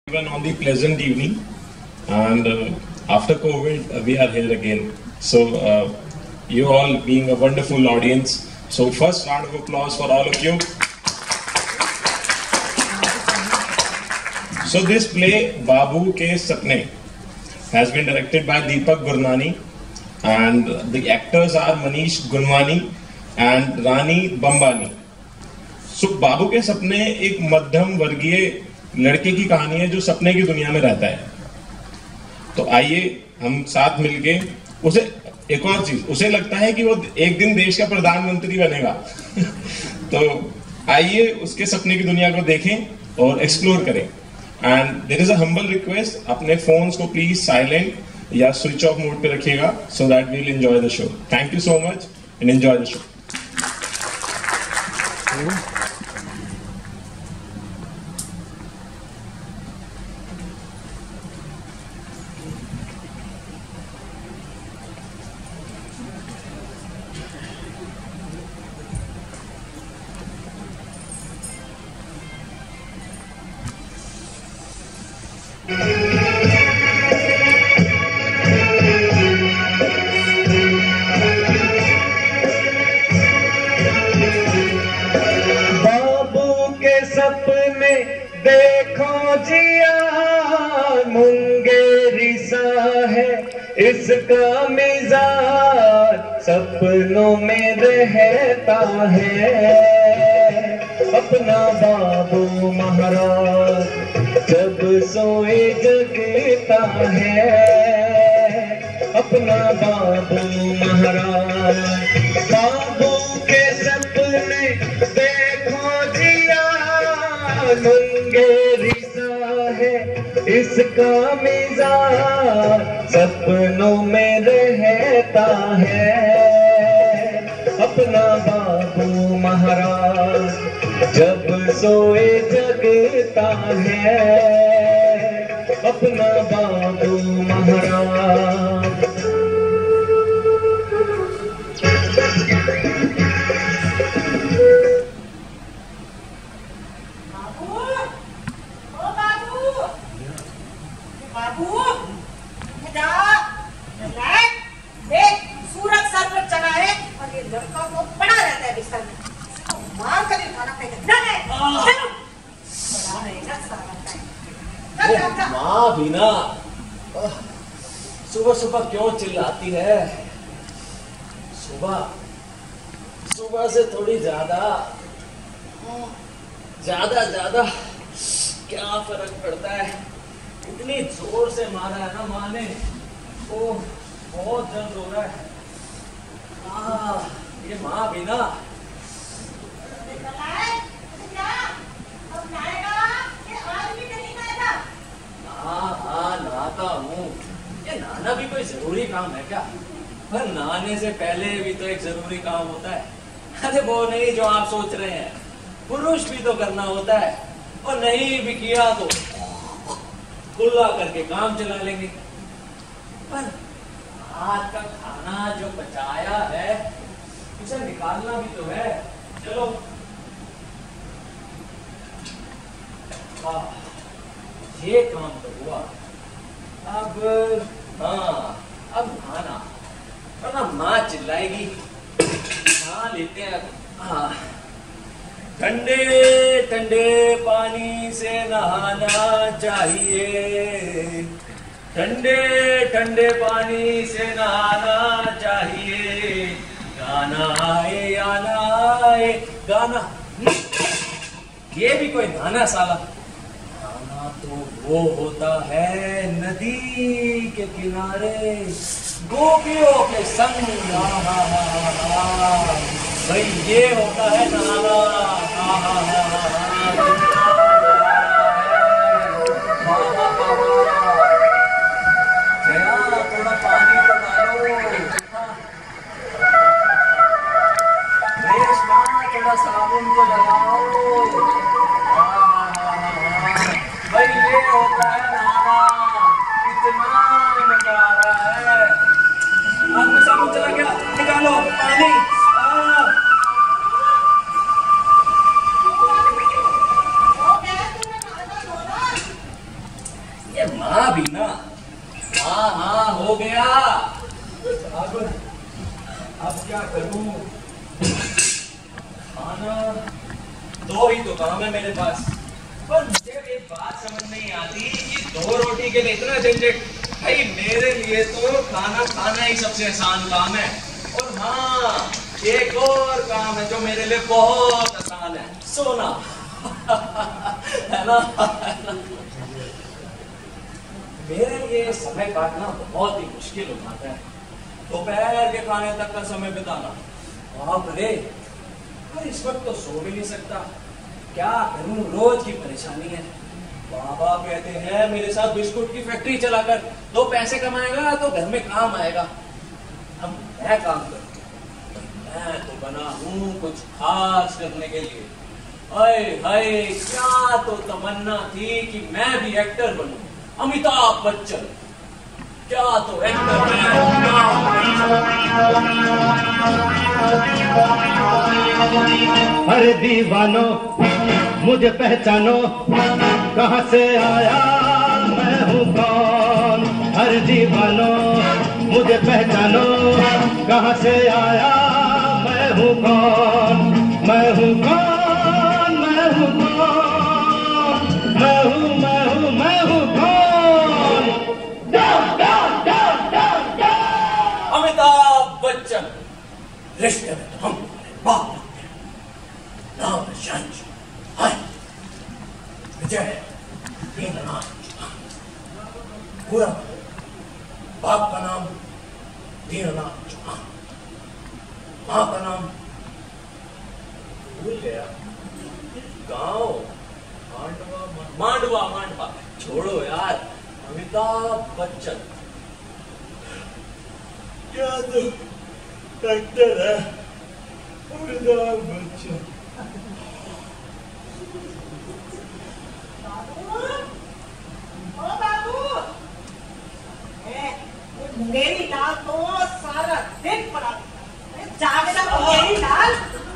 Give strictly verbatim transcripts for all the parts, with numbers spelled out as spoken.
Everyone on the pleasant evening, and uh, after COVID uh, we are here again. So uh, you all being a wonderful audience. So first round of applause for all of you. So this play Babu Ke Sapne has been directed by Deepak Gurnani, and the actors are Manish Gunwani and Rani Bambani. So बाबू के सपने एक मध्यम वर्गीय लड़के की कहानी है जो सपने की दुनिया में रहता है। तो आइए हम साथ मिलके उसे एक और चीज उसे लगता है कि वो एक दिन देश का प्रधानमंत्री बनेगा। तो आइए उसके सपने की दुनिया को देखें और एक्सप्लोर करें। And there is a humble request, अपने फोन्स को प्लीज साइलेंट या स्विच ऑफ मोड पे रखिएगा so that we will enjoy the show. Thank you so much and enjoy the show. सपने देखो जिया मुंगेरी सा है इसका मिजाज, सपनों में रहता है अपना बाबू महाराज, जब सोए जगता है अपना बाबू महाराज। बाबू के सपने देखो जिया मुंगेरी सा है इसका मिजाज, सपनों में रहता है अपना बाबू महाराज, जब सोए जगता है अपना बाबू महाराज। माँ बीना सुबह सुबह क्यों चिल्लाती है? सुबह सुबह से थोड़ी ज्यादा ज्यादा ज्यादा क्या फर्क पड़ता है? इतनी जोर से मारा है ना माँ ने, ओ बहुत दर्द हो रहा है। आ, ये माँ बीना हाँ हाँ नहाता हूँ। ये नहाना भी कोई जरूरी काम है क्या? पर नहाने से पहले भी तो एक जरूरी काम होता है। अरे वो नहीं जो आप सोच रहे हैं, पुरुष भी तो करना होता है, और नहीं भी किया तो कुल्ला करके काम चला लेंगे। पर आज का खाना जो बचाया है उसे निकालना भी तो है। चलो हाँ ये काम तो हुआ। अब हाँ अब खाना, वरना माँ चिल्लाएगी। हाँ लेते हैं हाँ। ठंडे ठंडे पानी से नहाना चाहिए, ठंडे ठंडे पानी से नहाना चाहिए, गाना आए आना आए गाना। ये भी कोई नहाना साला? तो वो होता है नदी के किनारे गोपियों के संग, भाई ये होता है नहाना। जया थोड़ा पानी तो डालो, रेशमा थोड़ा साबुन को लगाओ। भाई ये होता है नहाना, इतना मजा आ रहा है। हाथ में साबुन चला गया, निकालो पानी। ये माँ भी ना, हाँ हाँ हो गया। अब अब क्या करूं? खाना दो ही तो काम है मेरे पास, पर मुझे एक बात समझ नहीं आती कि दो रोटी के लिए इतना झंझट। भाई मेरे लिए तो खाना खाना ही सबसे आसान काम है। और हाँ, एक और काम है जो मेरे लिए बहुत आसान है, सोना। है ना? मेरे लिए समय काटना बहुत ही मुश्किल हो जाता है। दोपहर के खाने तक का समय बिताना, बाप रे। पर इस वक्त तो सो भी नहीं सकता, क्या करूं? रोज की परेशानी है। बाबा कहते हैं मेरे साथ बिस्कुट की फैक्ट्री चलाकर दो पैसे कमाएगा तो घर में काम आएगा। अब मैं काम करूं, मैं तो बना हूं कुछ खास करने के लिए। अरे हाय, क्या तो तमन्ना थी कि मैं भी एक्टर बनूं, अमिताभ बच्चन। क्या तो एक्टर मैं। अरे दीवानो मुझे पहचानो, कहाँ से आया मैं हूँ कौन। अरे दीवानो मुझे पहचानो, कहाँ से आया मैं हूँ कौन। मैं हूँ कौन, मैं हूँ कौन, मैं हूँ मैं हूँ मैं हूँ कौन। अमिताभ बच्चन। रिश्ते में तो हम तुम्हारे बाप लगते हैं। नाम है शंश, विजय, दीननाथ। पूरा बाप का नाम दीननाथ चौहान, माँ का नाम भूल गया। गांव मांडवा, मांडवा मांडवा। छोड़ो यार, अमिताभ बच्चन क्या तो एक्टर है। अमिताभ बच्चन। मुंगेरी लाल तो सारा दिन पड़ा जागना। मुंगेरी लाल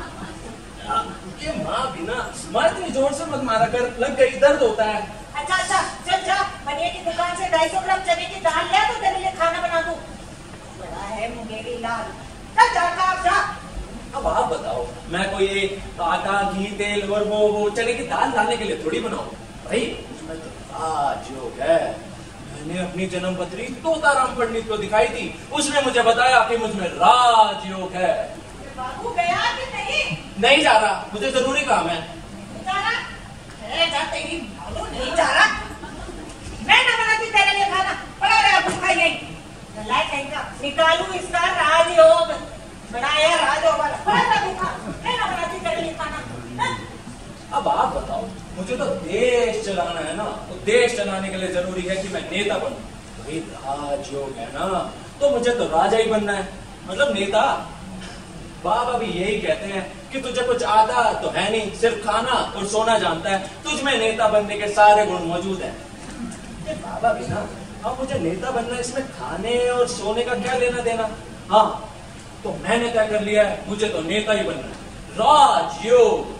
ये माँ बिना माँ इतनी जोर से मत मारा कर, लग गई, दर्द होता है। अच्छा अच्छा चल जा, बनिए की दुकान से ढाई सौ ग्राम चने की दाल ले तो तेरे लिए खाना बना दूं। बड़ा है मुंगेरी लाल, चल जा आप जा। अब आप बताओ, मैं कोई आटा घी तेल और वो वो चने की दाल डालने के लिए थोड़ी बनाऊं भाई। उसमें तो राजयोग है। मैंने अपनी जन्म पत्री तोताराम पंडित को दिखाई थी, उसने मुझे बताया कि मुझमें राजयोग है। बाबू गया कि नहीं? नहीं जा रहा, मुझे जरूरी काम है। जा रहा है? जा तेरी मालूम नहीं जा रहा। मैं ना बनाती तेरे लिए खाना, पड़ा रहा भूखा यही। गलाई कहेगा निकालू इसका राजयोग, बनाया राजयोग वाला, पड़ा रहा भूखा। मैं ना बनाती तेरे लिए खाना। अब आप बताओ, मुझे तो देश चलाना है ना, तो देश चलाने के लिए जरूरी है कि मैं नेता बनूं। भाई राजयोग है ना, तो मुझे तो राजा ही बनना है, मतलब नेता। बाबा भी यही कहते हैं कि तुझे कुछ आता तो है नहीं, सिर्फ खाना और सोना जानता है, तुझ में नेता बनने के सारे गुण मौजूद हैं। बाबा भी ना, अब मुझे नेता बनना है, इसमें खाने और सोने का क्या लेना देना। हाँ, तो मैंने तय कर लिया है, मुझे तो नेता ही बनना है। राजयोग,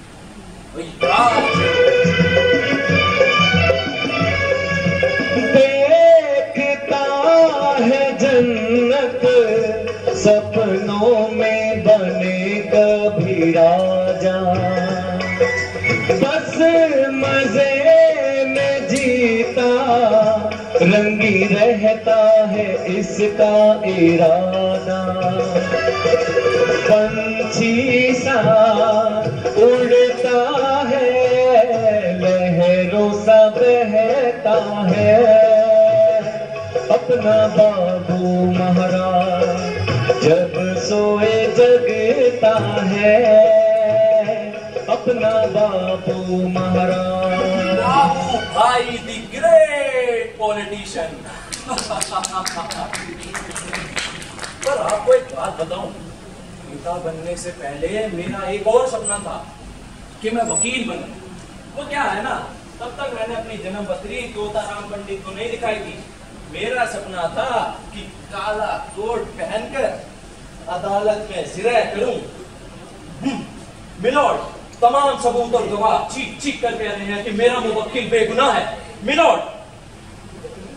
देखता है जन्नत सपनों में बने कभी राजा, बस मजे में जीता रंगी रहता है इसका इरादा। पंछी सा उड़ता है, लहरों सा बहता है, अपना बाबू महाराज जब सोए जगता है, अपना बाबू महाराज। बाबू भाई द ग्रेट पॉलिटिशियन। पर आपको एक बात बताऊं, नेता बनने से पहले मेरा एक और सपना था कि मैं वकील बनूं। वो क्या है ना, तब तक मैंने अपनी जन्म पत्री तोताराम पंडित को नहीं दिखाई थी। मेरा सपना था कि काला कोट पहनकर अदालत में जिरह करूं। मिलोड, तमाम सबूत और गवाह चीख चीख कर कह रहे हैं कि मेरा मुवक्किल बेगुनाह है। मिलोड,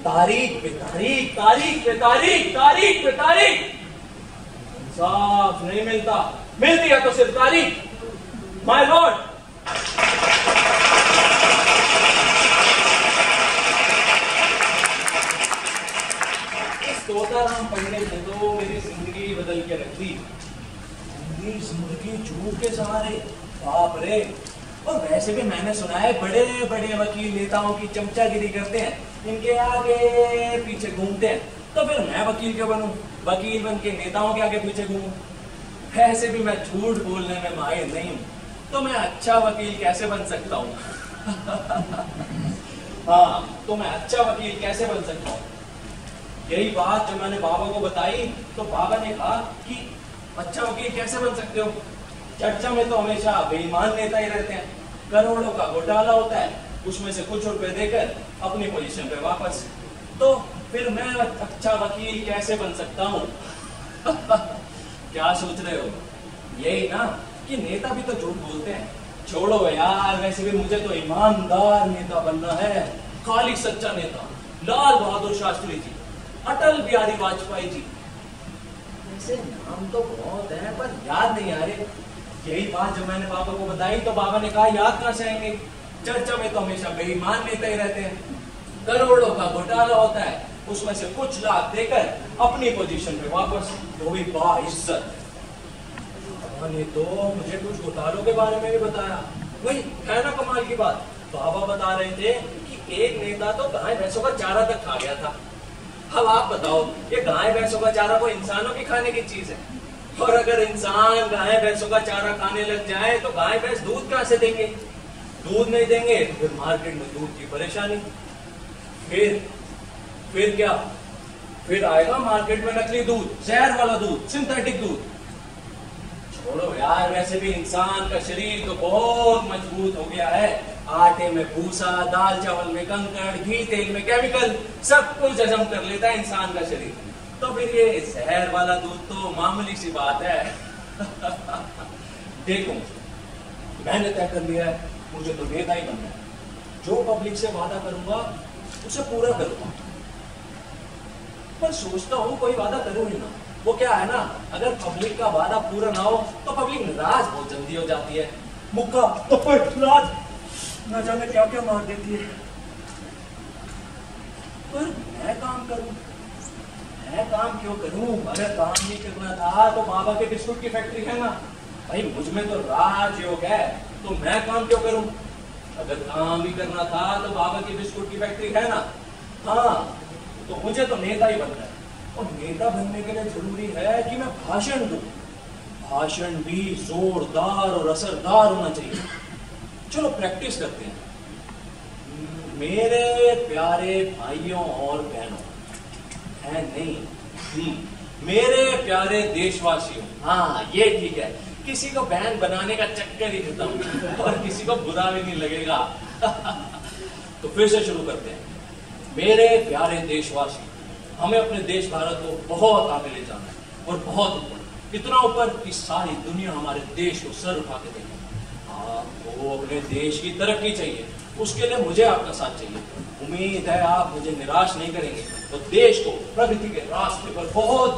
तारीख पे तारीख, तारीख पे तारीख, तारीख पे तारीख, इंसाफ नहीं मिलता, मिलती है तो सिर्फ तारीख। माय लॉर्ड, इस तोताराम पंडित ने तो मेरी जिंदगी बदल के रख दी। मेरी जिंदगी झूठ के सहारे, बाप रे। और वैसे भी मैंने सुना है बड़े बड़े वकील नेताओं की चमचागिरी करते हैं, इनके आगे पीछे घूमते हैं। तो फिर मैं वकील क्यों बनूं? वकील बन के नेताओं के आगे पीछे घूमूं? ऐसे भी मैं झूठ बोलने में माहिर नहीं हूं, तो मैं अच्छा वकील कैसे बन सकता हूं? हाँ, तो मैं अच्छा वकील कैसे बन सकता हूं? यही बात जब मैंने बाबा को बताई तो बाबा ने कहा कि अच्छा वकील कैसे बन सकते हो? चर्चा में तो हमेशा बेईमान नेता ही रहते हैं, करोड़ों का घोटाला होता है, उसमें से कुछ रुपए देकर अपनी पोजीशन पे वापस। तो फिर मैं अच्छा वकील कैसे बन सकता हूँ? क्या सोच रहे हो? यही ना कि नेता भी तो झूठ बोलते हैं। छोड़ो यार, वैसे भी मुझे तो ईमानदार नेता बनना है, खाली सच्चा नेता। लाल बहादुर शास्त्री जी, अटल बिहारी वाजपेयी जी, ऐसे नाम तो बहुत हैं पर याद नहीं आ रहे। यही बात जब मैंने बाबा को बताई तो बाबा ने कहा याद कहां से आएंगे? चर्चा में तो हमेशा बेईमान नेता ही रहते हैं, करोड़ों का घोटाला होता है, उसमें से कुछ लाख देकर अपनी पोजीशन पे वापस, वो भी बाइज्जत। ने तो मुझे कुछ घोटालों के बारे में भी बताया। वही है ना कमाल की बात, बाबा बता रहे थे कि एक नेता तो गाय भैंसों का चारा तक खा गया था। अब आप बताओ, ये गाय भैंसों का चारा को इंसानों की खाने की चीज है, और अगर इंसान गाय भैंसों का चारा खाने लग जाए तो गाय भैंस दूध कहां से देंगे? दूध नहीं देंगे तो फिर मार्केट में दूध की परेशानी। फिर फिर क्या? फिर आएगा मार्केट में नकली दूध, जहर वाला दूध, सिंथेटिक दूध। छोड़ो यार, वैसे भी इंसान का शरीर तो बहुत मजबूत हो गया है। आटे में भूसा, दाल चावल में कंकड़, घी तेल में केमिकल, सब कुछ हजम कर लेता है इंसान का शरीर। तो फिर ये जहर वाला दूध तो मामूली सी बात है। देखो, मैंने तय कर लिया है, मुझे तो नेता ही बनना है। जो पब्लिक से वादा करूंगा उसे पूरा करूंगा। पर सोचता हूं कोई वादा करूं ही ना। वो क्या है ना, अगर पब्लिक का वादा पूरा ना हो तो पब्लिक नाराज बहुत जल्दी हो जाती है। मुक्का तो राज न जाने क्या क्या मार देती है। पर मैं काम करूं, मैं काम क्यों करूं? अगर काम नहीं करना था तो बाबा के बिस्कुट की फैक्ट्री है ना भाई, मुझ में तो राजयोग है, तो मैं काम क्यों करूं? अगर काम भी करना था तो बाबा की बिस्कुट की फैक्ट्री है ना। हाँ, तो मुझे तो नेता ही बनना है, और नेता बनने के लिए जरूरी है कि मैं भाषण दूं। भाषण भी जोरदार और असरदार होना चाहिए। चलो प्रैक्टिस करते हैं। मेरे प्यारे भाइयों और बहनों, है नहीं, मेरे प्यारे देशवासियों, हाँ ये ठीक है, किसी को बहन बनाने का चक्कर ही खत्म, और किसी को बुरा भी नहीं लगेगा। तो फिर से शुरू करते हैं। मेरे प्यारे देशवासी, हमें अपने देश भारत को बहुत आगे ले जाना है, और बहुत ऊपर, इतना ऊपर कि सारी दुनिया हमारे देश को सर उठा के देखे। आपको अपने देश की तरक्की चाहिए, उसके लिए मुझे आपका साथ चाहिए। उम्मीद है आप मुझे निराश नहीं करेंगे, तो देश को प्रगति के रास्ते पर बहुत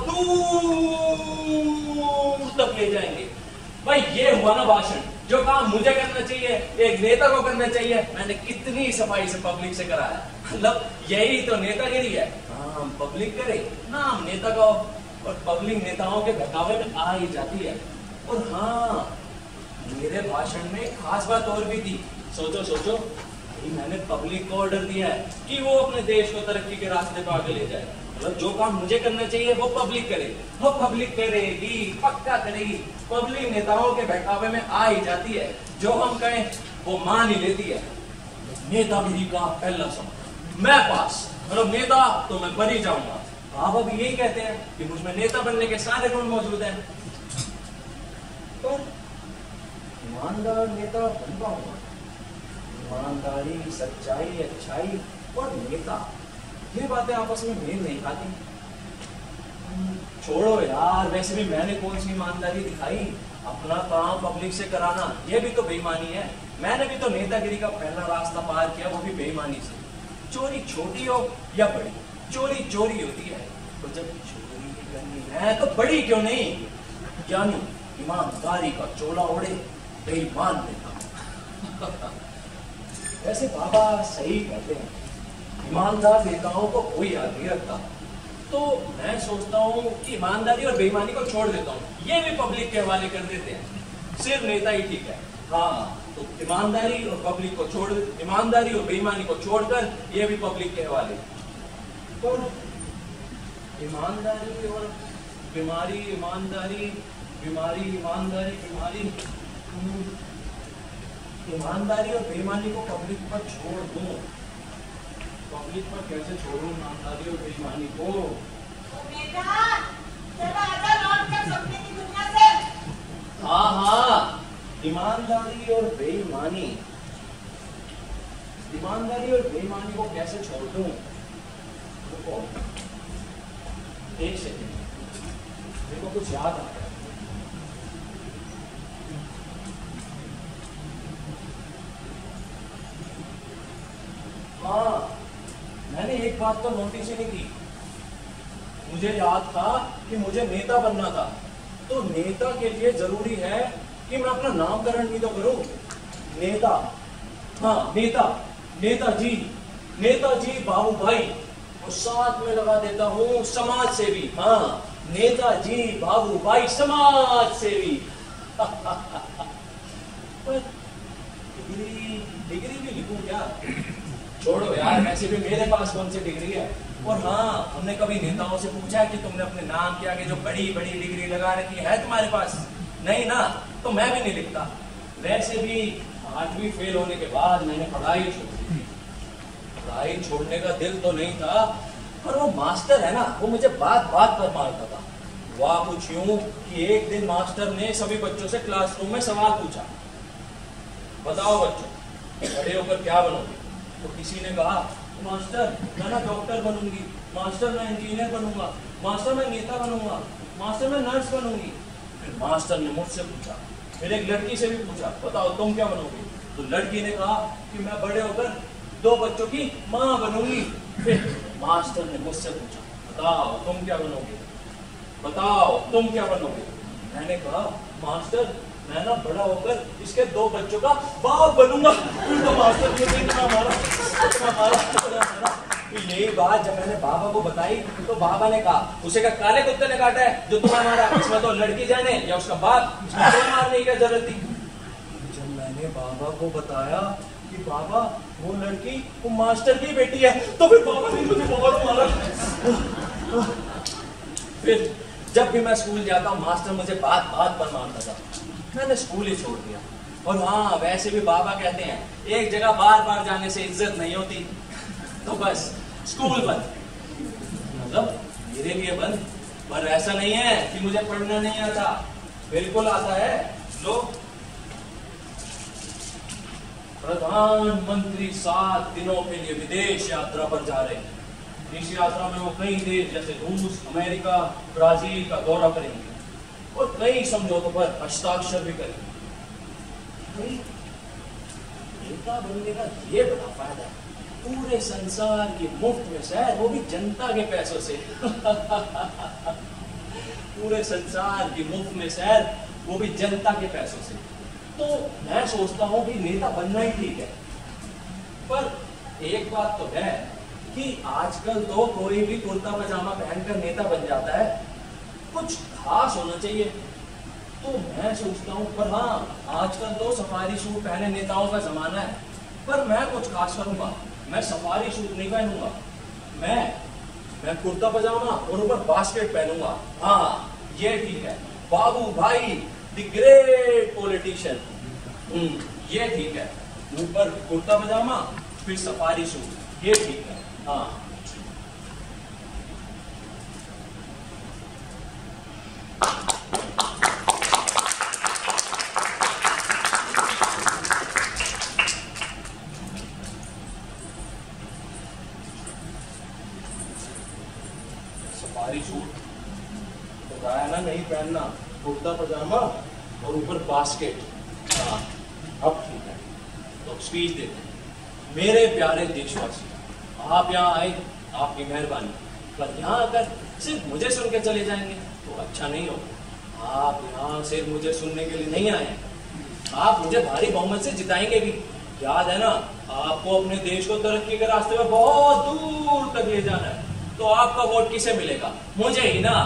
दूर तक ले जाएंगे। भाई ये हुआ ना भाषण। जो काम मुझे करना चाहिए एक नेता को करना चाहिए, मैंने कितनी सफाई से पब्लिक से कराया। मतलब यही तो नेतागिरी है। नाम पब्लिक करे, नाम नेता का, और पब्लिक नेताओं के बहकावे में आ ही जाती है। और हाँ, मेरे भाषण में खास बात और भी थी। सोचो सोचो, मैंने पब्लिक को ऑर्डर दिया है कि वो अपने देश को तरक्की के रास्ते पर आगे ले जाए। मतलब जो काम मुझे करना चाहिए वो पब्लिक करे, वो पब्लिक करेगी, पक्का करेगी। पब्लिक नेताओं के बहकावे में आ ही जाती है, जो हम कहें वो मान ही लेती है। नेतागिरी का पहला सवाल मैं पास, मतलब नेता तो मैं बन ही जाऊंगा। बाबा भी यही कहते हैं कि मुझमें नेता बनने के सारे गुण मौजूद हैं। पर ईमानदार नेता बन पाऊंगा? ईमानदारी, सच्चाई, अच्छाई और नेता, ये बातें आपस में मेल नहीं खाती। छोड़ो यार, वैसे भी मैंने कौन सी ईमानदारी दिखाई? अपना काम पब्लिक से कराना, ये भी तो बेईमानी है। मैंने भी तो नेतागिरी का पहला रास्ता पार किया, वो भी बेईमानी से। चोरी छोटी हो या बड़ी, चोरी चोरी होती है। तो जब चोरी करनी है तो बड़ी क्यों नहीं, यानी ईमानदारी का चोला ओढ़े बेईमान नेता। वैसे बाबा सही कहते हैं, ईमानदार नेताओं को कोई याद नहीं रखता। तो मैं सोचता हूँ कि ईमानदारी और बेईमानी को छोड़ देता हूँ, ये भी पब्लिक के हवाले कर देते हैं, सिर्फ नेता ही ठीक है। हाँ, तो ईमानदारी और पब्लिक को छोड़, ईमानदारी और बेईमानी को छोड़कर ये भी पब्लिक के हवाले। तो ईमानदारी और बीमारी, ईमानदारी बीमारी, ईमानदारी बीमारी, ईमानदारी और बेईमानी को पब्लिक पर छोड़ दूं, पब्लिक पर कैसे छोड़ूं ईमानदारी और बेईमानी को? बेटा, चलो आजा लौट कर सपने की दुनिया से। हाँ हाँ, ईमानदारी और बेईमानी, ईमानदारी और बेईमानी को कैसे छोड़ दूं? रुको एक सेकंड, मेरे को कुछ याद आ गया। हाँ, मैंने एक बात तो नोटिस ही नहीं की। मुझे याद था कि मुझे नेता बनना था, तो नेता के लिए जरूरी है कि मैं अपना नामकरण भी तो करूं। नेता, हाँ नेता, नेताजी, नेताजी बाबू भाई, और साथ में लगा देता हूं समाज सेवी। हाँ, नेताजी बाबू भाई समाज सेवी। पर डिग्री, डिग्री भी लिखूं क्या? छोड़ो यार, वैसे भी मेरे पास कौन सी डिग्री है। और हाँ, हमने कभी नेताओं से पूछा कि तुमने अपने नाम के आगे जो बड़ी बड़ी डिग्री लगा रखी है तुम्हारे पास? नहीं ना, तो मैं भी नहीं लिखता। वैसे भी आठवीं फेल होने के बाद मैंने पढ़ाई छोड़ दी। पढ़ाई छोड़ने का दिल तो नहीं था, पर वो मास्टर है ना, वो मुझे बात बात पर मारता था। वाह कुछ यूं कि एक दिन मास्टर ने सभी बच्चों से क्लासरूम में सवाल पूछा, बताओ बच्चों, बड़े होकर क्या बनोगे? तो किसी ने कहा, मास्टर मैं ना डॉक्टर बनूंगी, मास्टर मैं इंजीनियर बनूंगा, मास्टर मैं नेता बनूंगा, मास्टर मैं नर्स बनूंगी। फिर मास्टर ने मुझसे पूछा, फिर एक लड़की से भी पूछा, बताओ तुम क्या बनोगी? तो लड़की ने कहा कि मैं बड़े होकर दो बच्चों की माँ बनूंगी। फिर मास्टर ने मुझसे पूछा, बताओ तुम क्या बनोगे? बताओ तुम क्या बनोगे? मैंने कहा, मास्टर मैं ना बड़ा होकर इसके दो बच्चों का बाप बनूंगा। तो मास्टर ने इतना मारा, इतना मारा, इतना मारा। तो यही बात जब मैंने बाबा को बताई तो बाबा ने कहा, उसे क्या काले कुत्ते ने काटा है जो तुम्हें मारा? इसमें तो लड़की जाने या उसका बाप, इसमें कोई मारने की क्या जरूरत थी? जब मैंने बाबा को बताया कि बाबा वो लड़की वो मास्टर की बेटी है, तो फिर बाबा ने मुझे बहुत मारा। फिर जब भी मैं स्कूल जाता हूँ मास्टर मुझे बात बात पर मारता था, मैंने स्कूल ही छोड़ दिया। और हाँ, वैसे भी बाबा कहते हैं एक जगह बार बार जाने से इज्जत नहीं होती, तो बस स्कूल बंद, मतलब मेरे लिए बंद। पर ऐसा नहीं है कि मुझे पढ़ना नहीं आता, बिल्कुल आता है। लोग प्रधानमंत्री सात दिनों के लिए विदेश यात्रा पर जा रहे हैं। इस यात्रा में वो कई देश जैसे रूस, अमेरिका, ब्राजील का दौरा करेंगे और कई समझौतों पर हस्ताक्षर भी करेंगे। नेता बनने का ये बड़ा फायदा है, पूरे संसार की मुफ्त में सैर, वो भी जनता के पैसों से। पूरे संसार की मुफ्त में सैर, वो भी जनता के पैसों से। तो मैं सोचता हूँ कि नेता बनना ही ठीक है। पर एक बात तो है कि आजकल तो कोई भी कुर्ता पजामा पहनकर नेता बन जाता है, कुछ खास होना चाहिए। तो मैं सोचता हूँ, पर हाँ आजकल तो सफारी सूट पहने नेताओं का जमाना है, पर मैं कुछ खास करूंगा। मैं सफारी सूट नहीं पहनूंगा, मैं मैं कुर्ता पजामा और ऊपर बास्केट पहनूंगा। हाँ ये ठीक है, बाबू भाई द ग्रेट पॉलिटिशियन, ये ठीक है। ऊपर कुर्ता पजामा फिर सफारी सूट, ये ठीक है। हाँ सफारी सूट बताया ना नहीं पहनना, कुर्ता पजामा और ऊपर बास्केट। हाँ अब ठीक है, तो स्पीच देते हैं। मेरे प्यारे देशवासी, आप यहाँ आए, आपकी मेहरबानी, पर यहाँ आकर सिर्फ मुझे सुन के चले जाएंगे तो अच्छा नहीं होगा। आप यहाँ सिर्फ मुझे सुनने के लिए नहीं आए, आप मुझे भारी बहुमत से जिताएंगे भी। याद है ना, आपको अपने देश को तरक्की के रास्ते में बहुत दूर तक ले जाना है, तो आपका वोट किसे मिलेगा? मुझे ही ना।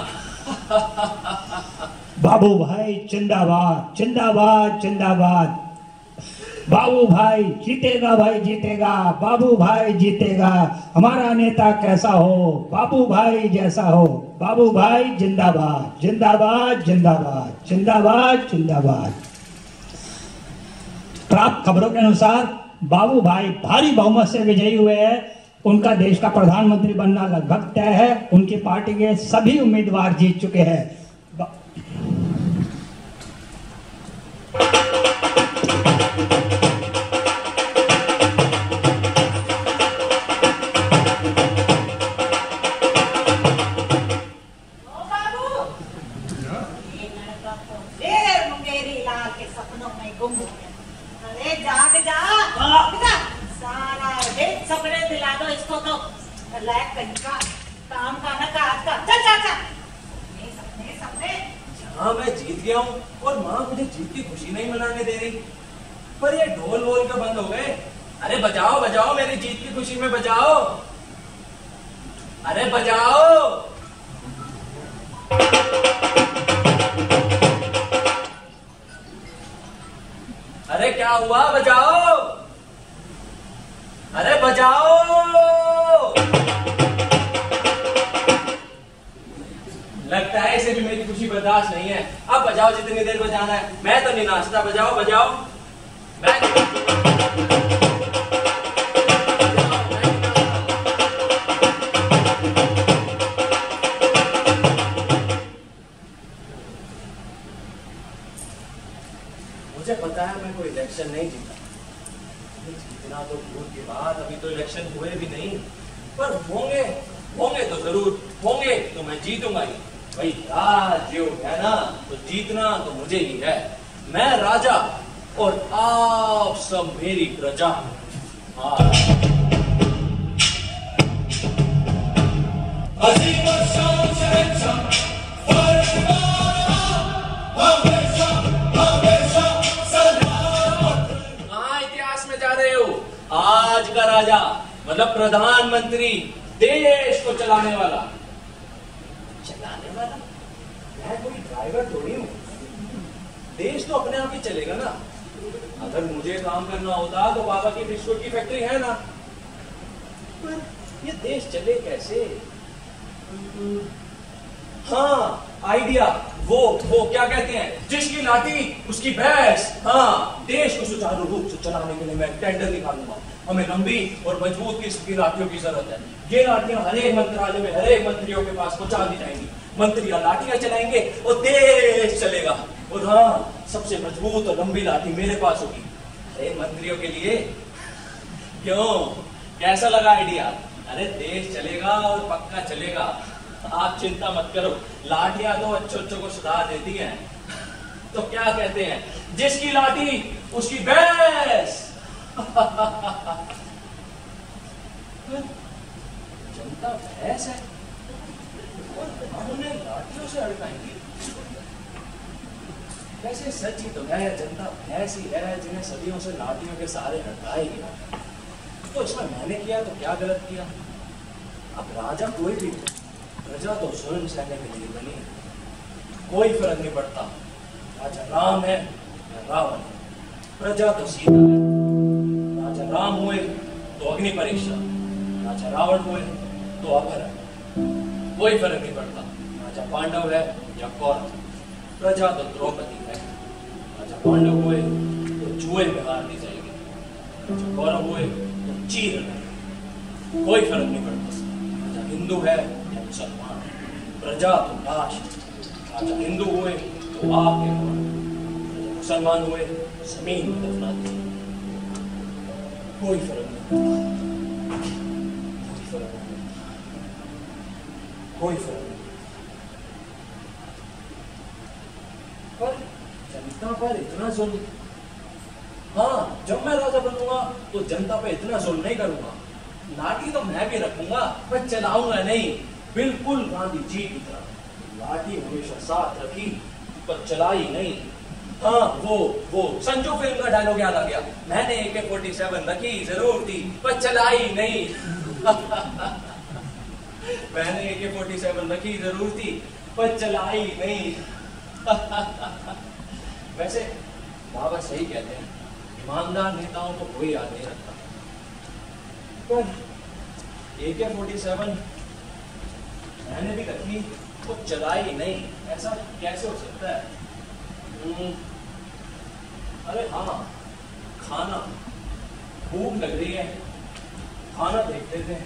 बाबू भाई जिंदाबाद, जिंदाबाद, जिंदाबाद। बाबू भाई जीतेगा, भाई जीतेगा, बाबू भाई जीतेगा। हमारा नेता कैसा हो? बाबू भाई जैसा हो। बाबू भाई जिंदाबाद, जिंदाबाद, जिंदाबाद, जिंदाबाद, जिंदाबाद। प्राप्त खबरों के अनुसार बाबू भाई भारी बहुमत से विजयी हुए हैं। उनका देश का प्रधानमंत्री बनना लगभग तय है। उनकी पार्टी के सभी उम्मीदवार जीत चुके हैं। हाँ, मैं जीत गया हूँ और माँ मुझे जीत की खुशी नहीं मनाने दे रही, पर ये ढोल वोल के बंद हो गए। अरे बजाओ बजाओ, मेरी जीत की खुशी में बजाओ, अरे बजाओ। अरे क्या हुआ? बजाओ, अरे बजाओ। लगता है इसे भी मेरी खुशी बर्दाश्त नहीं है। अब बजाओ जितनी देर बजाना है, मैं तो नहीं नाचता। बजाओ बजाओ, मैं मुझे पता है मैं कोई इलेक्शन नहीं जीता। जीतना तो दूर की बात, अभी तो इलेक्शन हुए भी नहीं, पर होंगे होंगे तो जरूर होंगे, तो मैं जीतूंगा ही। भाई राज योग है ना, तो जीतना तो मुझे ही है। मैं राजा और आप सब मेरी प्रजा। कहाँ इतिहास में जा रहे हो? आज का राजा मतलब प्रधानमंत्री, देश को चलाने वाला। चलाने वाला? मैं कोई ड्राइवर थोड़ी हूँ। देश तो अपने आप ही चलेगा ना। अगर मुझे काम करना होता तो बाबा की बिस्कुट की फैक्ट्री है ना। पर ये देश चले कैसे? हाँ, आइडिया। वो वो क्या कहते हैं, जिसकी लाठी उसकी भैंस। हाँ, देश को सुचारू रूप से चलाने के लिए मैं टेंडर निकालूंगा। हमें लंबी और मजबूत किस्म की लाठियों की जरूरत है। ये लाठियां हर एक मंत्रालय में हर एक मंत्रियों के पास पहुंचा दी जाएंगी। मंत्रियां लाठियां चलाएंगे और देश चलेगा। और हाँ, सबसे मजबूत और लंबी लाठी मेरे पास होगी हर एक मंत्रियों के लिए। क्यों, कैसा लगा आइडिया? अरे देश चलेगा और पक्का चलेगा। आप चिंता मत करो, लाठियां तो अच्छे अच्छों को सुधार देती हैं। तो क्या कहते हैं, जिसकी लाठी उसकी भैंस। जनता भैंस है और उन्हें लाठियों से अड़काएंगी। वैसे सच ही तो है, जनता भैंस ही है जिन्हें सदियों से लाठियों के सहारे हटाया गया। तो इसमें मैंने किया तो क्या गलत किया? अब राजा कोई भी, प्रजा तो स्वयं सहने के लिए बनी, कोई फर्क नहीं पड़ता। राजा राम है या रावण है, प्रजा तो सीता है। राजा राम हुए तो अग्नि परीक्षा, राजा रावण हुए तो अपहरण, कोई फर्क नहीं पड़ता। राजा पांडव है या कौरव, प्रजा तो द्रौपदी है। राजा पांडव हुए तो जुए में हार दी जाएगी, राजा कौरव हुए तो चीर है, कोई फर्क नहीं पड़ता। राजा हिंदू है या मुसलमान, प्रजा तो लाश है। राजा हिंदू हुए तो आग के कौन, राजा मुसलमान हुए जमीन में दफना दी। कोई फर्क नहीं पड़ता, कोई फर्क नहीं पड़ता, कोई फर्क नहीं। पर जनता पर इतना जुल्म, हाँ, जब मैं राजा बनूंगा तो जनता पे इतना जुल्म नहीं करूंगा। लाठी तो मैं भी रखूंगा पर चलाऊंगा नहीं, बिल्कुल गांधी जी की तरह। लाठी हमेशा साथ रखी पर चलाई नहीं। हाँ, वो वो संजू फिल्म का डायलॉग याद आ गया, मैंने ए के फोर्टी सेवन रखी जरूर थी पर चलाई नहीं। मैंने ए के फोर्टी सेवन रखी जरूर थी पर चलाई नहीं। वैसे बाबा सही कहते हैं, ईमानदार नेताओं को कोई याद नहीं रखता, पर ए के फोर्टी सेवन मैंने भी रखी वो चलाई नहीं, ऐसा कैसे हो सकता है? हम्म, अरे हाँ, खाना, भूख लग रही है, खाना देखते थे।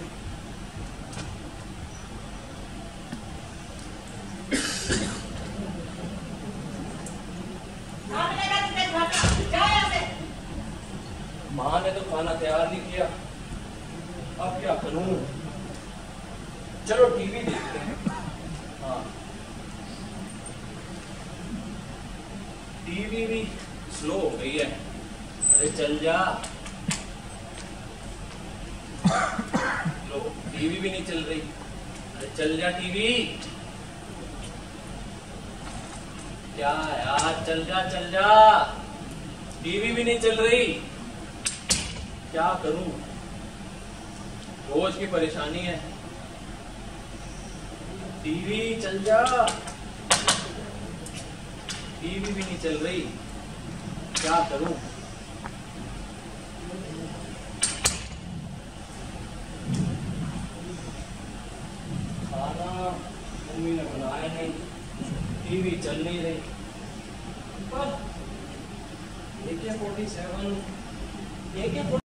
माँ ने तो खाना तैयार नहीं किया, अब क्या करूं? चलो टीवी देखते हैं। हाँ, टीवी भी स्लो हो गई है। अरे चल जा। लो, टीवी भी नहीं चल रही। अरे चल जा टीवी। क्या यार, चल जा चल जा। टीवी भी नहीं चल रही, क्या करूं? रोज की परेशानी है। टीवी चल जा। टीवी भी नहीं चल रही, क्या करूं? खाना मम्मी ने बनाया नहीं, टीवी चल नहीं रही, पर ए के फोर्टी सेवन ए के